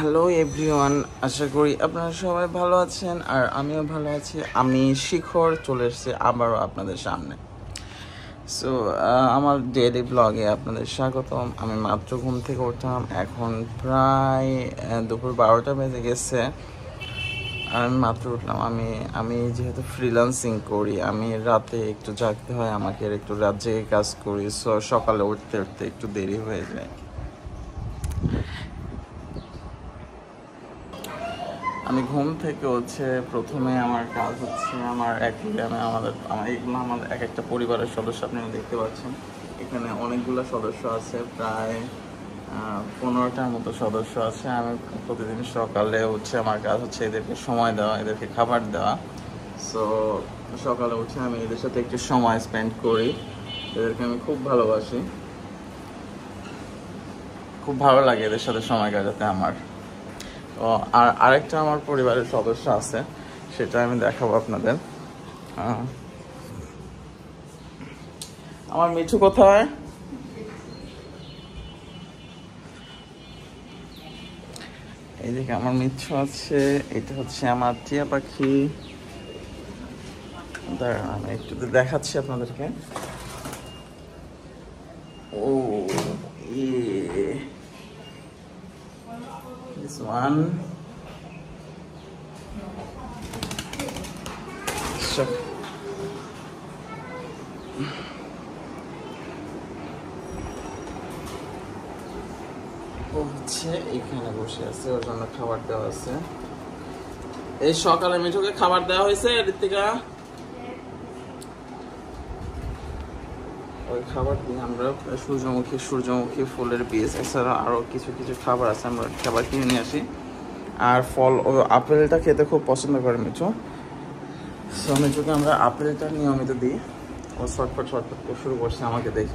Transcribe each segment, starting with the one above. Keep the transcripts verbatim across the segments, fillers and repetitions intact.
Hello everyone, আশা করি আপনারা সবাই ভালো আছেন আর আমিও ভালো আছি। আমি শিখর চলে এসেছি আবারও আপনাদের সামনে। সো আমার ডেইলি ব্লগে আপনাদের স্বাগতম। আমি মাত্র ঘুম থেকে উঠলাম, এখন প্রায় দুপুর বারোটা বেজে গেছে আর আমি মাত্র উঠলাম। আমি আমি যেহেতু ফ্রিল্যান্সিং করি, আমি রাতে একটু জাগতে হয়, আমাকে একটু রাত জেগে কাজ করি। সো সকালে উঠতে উঠতে একটু দেরি হয়ে যায়। আমি ঘুম থেকে হচ্ছে প্রথমে আমার কাজ হচ্ছে আমার অ্যাকুয়ারিয়ামে আমাদের আমার এগুলো আমাদের এক একটা পরিবারের সদস্য আপনারা দেখতে পাচ্ছেন। এখানে অনেকগুলো সদস্য আছে, প্রায় পনেরোটার মতো সদস্য আছে। আমি প্রতিদিন সকালে উঠে আমার কাজ হচ্ছে এদেরকে সময় দেওয়া, এদেরকে খাবার দেওয়া। সো সকালে উঠে আমি এদের সাথে একটু সময় স্পেন্ড করি। এদেরকে আমি খুব ভালোবাসি, খুব ভালো লাগে এদের সাথে সময় কাটাতে আমার। ও আর আরেকটা আমার পরিবারের সদস্য আছে, সেটা আমি দেখাবো আপনাদের। আমার মিঠু কোথায়? এইদিকে আমার মিঠু আছে। এটা হচ্ছে আমার টিয়া পাখি। দাঁড়ান আমি একটু দেখাচ্ছি আপনাদেরকে। ও this one so ও হচ্ছে এখানে বসে আছে, ওর জন্য খাবার দেওয়া আছে। এই সকালে মিঠুকে খাবার দেওয়া হয়েছে ঋতিকা। ওই খাবার দিয়ে আমরা সূর্যমুখী সূর্যমুখী ফুলের বীজ এছাড়া আরও কিছু কিছু খাবার আছে, আমরা খাবার কিনে নিয়ে আসি। আর ফল, ও আপেলটা খেতে খুব পছন্দ করে মিঠু। সো মিঠুকে আমরা আপেলটা নিয়মিত দিই। ও শর্টফট শর্টফট করে শুরু করছে আমাকে দেখে।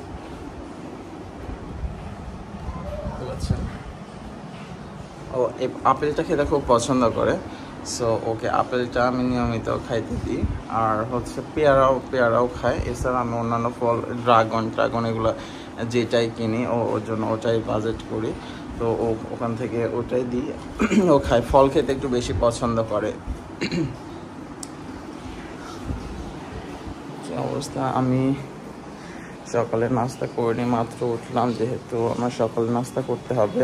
ও এই আপেলটা খেতে খুব পছন্দ করে। সো ওকে আপেলটা আমি নিয়মিত খাইতে দিই। আর হচ্ছে পেয়ারাও পেয়ারাও খায়। এছাড়া আমি অন্যান্য ফল, ড্রাগন ড্রাগন এগুলো যেটাই কিনি ও ওর জন্য ওটাই বাজেট করি। তো ও ওখান থেকে ওটাই দিই, ও খায়। ফল খেতে একটু বেশি পছন্দ করে। কি অবস্থা, আমি সকালে নাস্তা করিনি, মাত্র উঠলাম, যেহেতু আমার সকালে নাস্তা করতে হবে।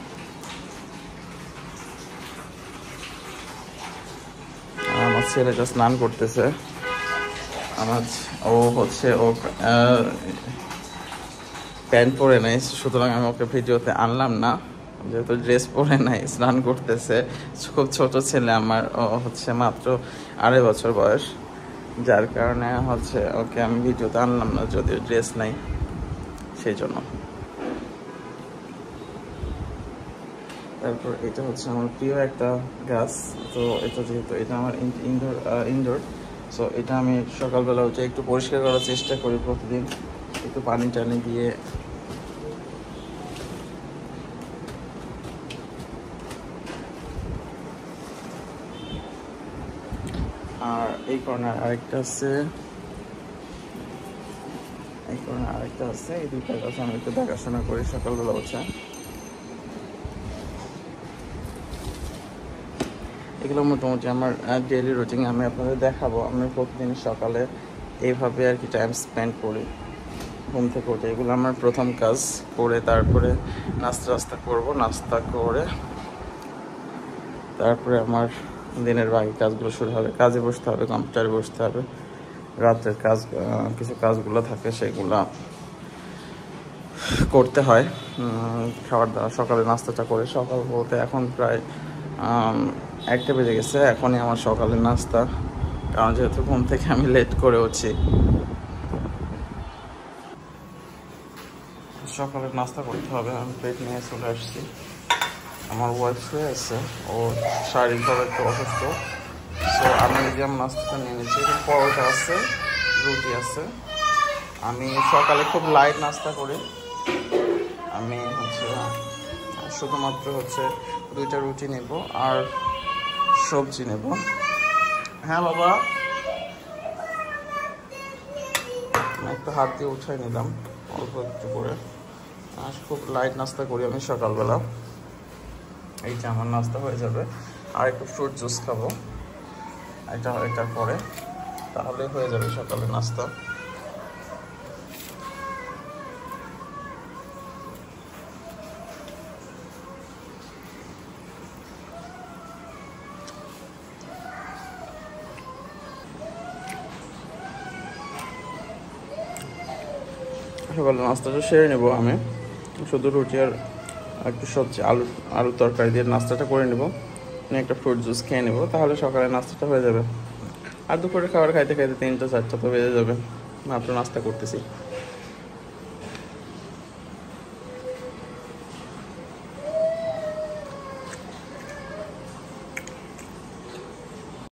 আমার ছেলেটা স্নান করতেছে। আমার ও হচ্ছে ও প্যান্ট পরে নাই, সুতরাং আমি ওকে ভিডিওতে আনলাম না, যেহেতু ড্রেস পরে নাই, স্নান করতেছে। খুব ছোট ছেলে আমার, ও হচ্ছে মাত্র আড়াই বছর বয়স, যার কারণে হচ্ছে ওকে আমি ভিডিওতে আনলাম না, যদিও ড্রেস নাই সেই জন্য। তারপর এটা হচ্ছে আমার প্রিয় একটা গাছ। তো এটা যেহেতু এটা আমার ইনডোর ইনডোর সো এটা আমি সকালবেলা উঠে একটু পরিষ্কার করার চেষ্টা করি প্রতিদিন, একটু পানি টানি দিয়ে। আর এই কর্নার আরেকটা আছে, এই কর্নার আরেকটা আছে। এই দুইটা গাছ আমি একটু দেখাশোনা করি সকালবেলা উঠে। এগুলো মোটামুটি আমার ডেইলি রুটিন, আমি আপনাদের দেখাবো। আমি প্রতিদিন সকালে এইভাবে আর কি টাইম স্পেন্ড করি ঘুম থেকে উঠে। এগুলো আমার প্রথম কাজ করে তারপরে নাস্তা নাস্তা করবো। নাস্তা করে তারপরে আমার দিনের বাকি কাজগুলো শুরু হবে। কাজে বসতে হবে, কম্পিউটারে বসতে হবে। রাতের কাজ কিছু কাজগুলো থাকে, সেগুলো করতে হয়। খাবার দাওয়া, সকালে নাস্তাটা করে, সকাল বলতে এখন প্রায় একটা বেজে গেছে, এখনই আমার সকালের নাস্তা, কারণ যেহেতু ঘুম থেকে আমি লেট করে উঠছি। সকালের নাস্তা করতে হবে। আমি প্লেট নিয়ে চলে আসছি। আমার ওয়াইফ শুয়ে আছে, ও শারীরিকভাবে একটু অসুস্থ। সো আমি যে আমার নাস্তাটা নিয়ে নিচ্ছি, পরোটা আছে, রুটি আছে। আমি সকালে খুব লাইট নাস্তা করি। আমি হচ্ছে শুধুমাত্র হচ্ছে দুইটা রুটি নেব আর সবজি নেব। হ্যাঁ বাবা, একটু হাত দিয়ে উঠাই নিলাম অল্প একটু করে। আর খুব লাইট নাস্তা করি আমি সকালবেলা। এই যে আমার নাস্তা হয়ে যাবে, আর একটু ফ্রুট জুস খাবো এটা এটার পরে, তাহলে হয়ে যাবে সকালে নাস্তা। সকালে নাস্তাটা সেরে নেব আমি, শুধু রুটি আর একটু সবজি আলু আলু তরকারি দিয়ে নাস্তাটা করে নেব, একটা ফ্রুট জুস খেয়ে নেব, তাহলে সকালে নাস্তাটা হয়ে যাবে। আর দুপুরে খাবার খাইতে খাইতে তিনটা চারটা তো বেজে যাবে, মাত্র নাস্তা করতেছি।